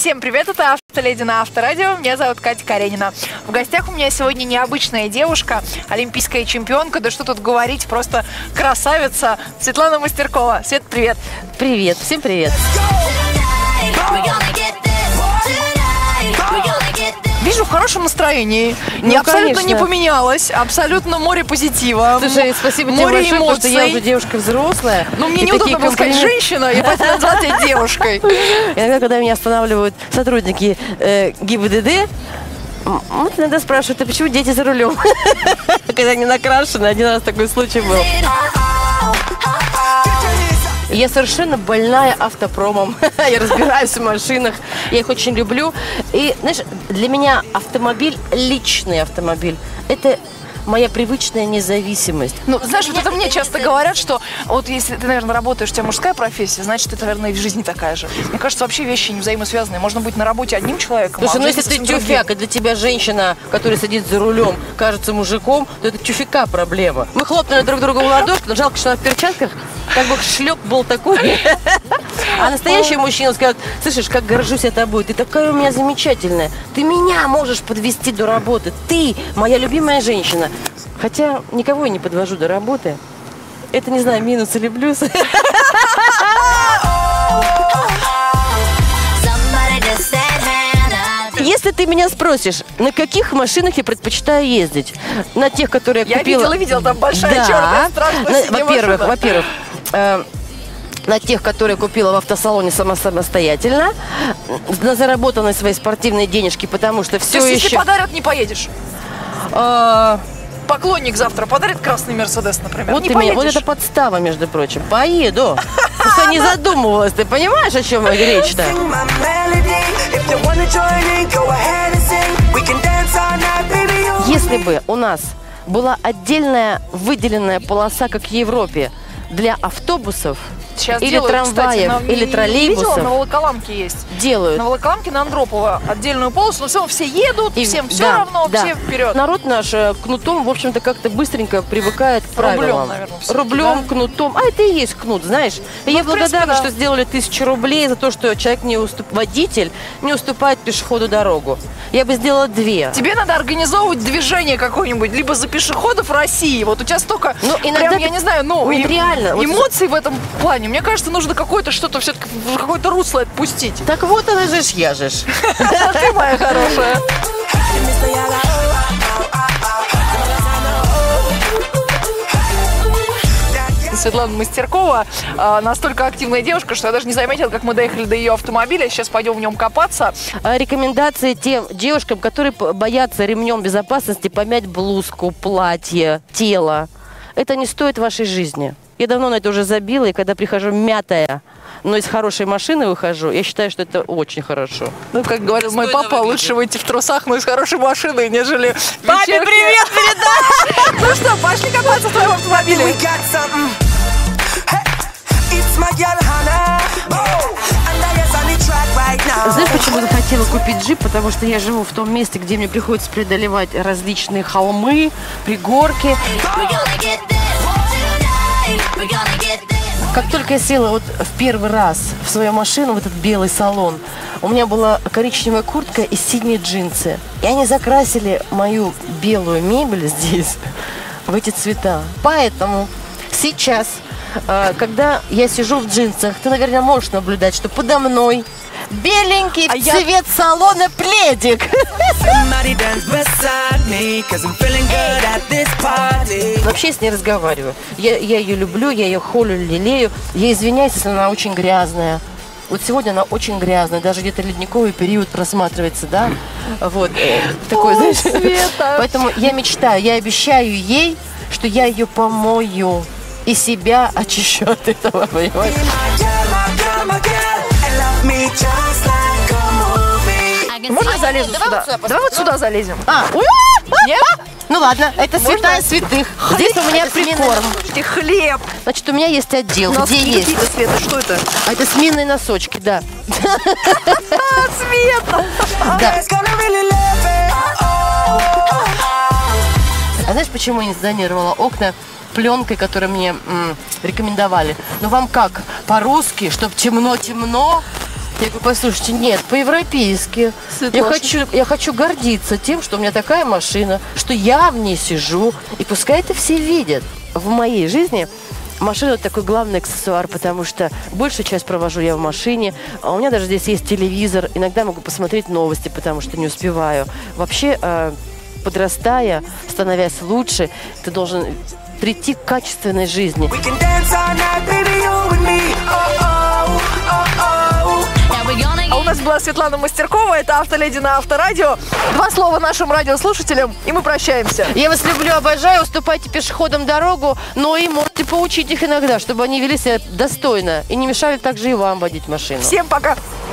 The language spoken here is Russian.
Всем привет, это Автоледи на Авторадио. Меня зовут Катя Каренина. В гостях у меня сегодня необычная девушка, олимпийская чемпионка, да что тут говорить, просто красавица Светлана Мастеркова. Свет, привет. Привет, всем привет. Вижу в хорошем настроении. Ну, абсолютно конечно. не поменялось. Абсолютно море позитива. Слушай, спасибо тебе море большое, потому что я эмоций. уже девушка взрослая. Ну, мне и неудобно такие было сказать комплименты. женщина, и поэтому назвала тебя девушкой. Иногда, когда меня останавливают сотрудники ГИБДД, вот иногда спрашивают, а почему дети за рулем? Когда они накрашены, один раз такой случай был. Я совершенно больная автопромом. Я разбираюсь в машинах. Я их очень люблю. И, знаешь, для меня автомобиль, личный автомобиль, это моя привычная независимость. Ну, знаешь, вот это мне часто говорят, что вот если ты, наверное, работаешь, у тебя мужская профессия, значит, это, наверное, и в жизни такая же. Мне кажется, вообще вещи не взаимосвязанные. Можно быть на работе одним человеком, Слушай, а в ну жизни если ты совсем другим. тюфяк, и для тебя женщина, которая сидит за рулем, кажется мужиком, то это тюфяка проблема. Мы хлопнули друг друга в ладошку, но жалко, что она в перчатках, как бы шлеп был такой. А настоящий мужчина скажет: слышишь, как горжусь я тобой, ты такая у меня замечательная, ты меня можешь подвести до работы, ты моя любимая женщина. Хотя никого я не подвожу до работы. Это, не знаю, минус или плюс. Если ты меня спросишь, на каких машинах я предпочитаю ездить? На тех, которые я купила... Я видела, там большая черная страшная синяя машина. Во-первых, на тех, которые купила в автосалоне самостоятельно, на заработанные свои спортивные денежки, потому что все То есть, еще... если подарят, не поедешь? Поклонник завтра подарит красный Мерседес, например, Вот, не ты меня, поедешь? вот это подстава, между прочим. Поеду. Просто не задумывалась. Ты понимаешь, о чем речь-то? Если бы у нас была отдельная выделенная полоса, как в Европе, для автобусов, Сейчас или делают, трамваев, кстати, или троллейбусов, видела, на Волоколамке есть. делают. На Волоколамке на Андропова отдельную полосу, но все равно все едут, всем все равно, все вперед. Народ наш кнутом, в общем-то, как-то быстренько привыкает к правилам. Рублем, наверное, все-таки, Рублем, да? кнутом. А это и есть кнут, знаешь. И я в принципе, благодарна, да. что сделали 1000 рублей за то, что человек водитель не уступает пешеходу дорогу. Я бы сделала 2. Тебе надо организовывать движение какое-нибудь, либо за пешеходов России. Вот у тебя столько, Ну, иногда прям, я не знаю, вот реально, вот эмоций в этом плане. Мне кажется, нужно какое-то что-то все-таки в какое-то русло отпустить. Так вот она же ж, я же ж. Ты моя хорошая. Светлана Мастеркова настолько активная девушка, что я даже не заметила, как мы доехали до ее автомобиля. Сейчас пойдем в нем копаться. Рекомендации тем девушкам, которые боятся ремнем безопасности помять блузку, платье, тело. Это не стоит вашей жизни. Я давно на это уже забила, и когда прихожу мятая, но из хорошей машины выхожу, я считаю, что это очень хорошо. Ну, как говорил мой Достойно папа, выглядит. лучше выйти в трусах, но из хорошей машины, нежели... Папе вечерки. привет передай! Ну что, пошли копаться в твоем автомобиле. Знаешь, почему захотела купить джип? Потому что я живу в том месте, где мне приходится преодолевать различные холмы, пригорки. Как только я села вот в первый раз в свою машину, в этот белый салон, у меня была коричневая куртка и синие джинсы. И они закрасили мою белую мебель здесь в эти цвета. Поэтому сейчас, когда я сижу в джинсах, ты, наверное, можешь наблюдать, что подо мной беленький цвет салона пледик. Вообще я с ней разговариваю. Я ее люблю, я ее холю, лелею. Я извиняюсь, если она очень грязная. Вот сегодня она очень грязная, даже где-то ледниковый период просматривается, да? Вот, такой, знаешь. Света. Поэтому я мечтаю, я обещаю ей, что я ее помою и себя очищу от этого, понимаешь? Можно я залезу сюда? Давай вот сюда залезем. Нет? Ну ладно, это Можно? святая святых. Здесь у меня прикорм. И хлеб. Значит, у меня есть отдел, У нас где есть. какие-то, Света, что это? А это сменные носочки, да. Света! Да. А знаешь, почему я не зонировала окна пленкой, которую мне рекомендовали? Ну вам как? По-русски, чтобы темно-темно? Я говорю, послушайте, нет, по-европейски. Я хочу гордиться тем, что у меня такая машина, что я в ней сижу, и пускай это все видят. В моей жизни машина такой главный аксессуар, потому что большую часть провожу я в машине. А у меня даже здесь есть телевизор. Иногда могу посмотреть новости, потому что не успеваю. Вообще, подрастая, становясь лучше, ты должен прийти к качественной жизни. А у нас была Светлана Мастеркова, это «Автоледи» на Авторадио. 2 слова нашим радиослушателям, и мы прощаемся. Я вас люблю, обожаю, уступайте пешеходам дорогу, но и можете поучить их иногда, чтобы они вели себя достойно и не мешали также и вам водить машину. Всем пока!